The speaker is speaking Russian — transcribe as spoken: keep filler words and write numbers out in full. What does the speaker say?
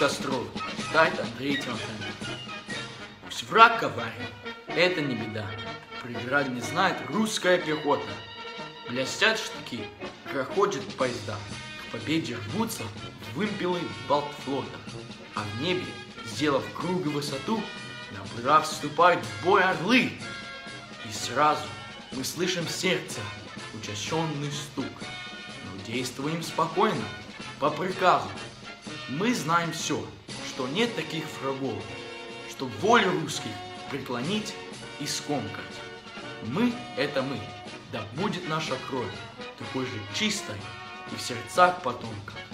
костров, читает Андрей Тимофеев. Пусть враг коварен, это не беда. Преград не знает русская пехота. Блестят штыки, грохочет поезда. К победе рвутся вымпелы Балтфлота. А в небе, сделав круг и высоту, на брах вступают в бой орлы. И сразу мы слышим сердце, учащенный стук. Но действуем спокойно, по приказу. Мы знаем все, что нет таких врагов, что волю русских преклонить и скомкать. Мы — это мы, да будет наша кровь такой же чистой и в сердцах потомков.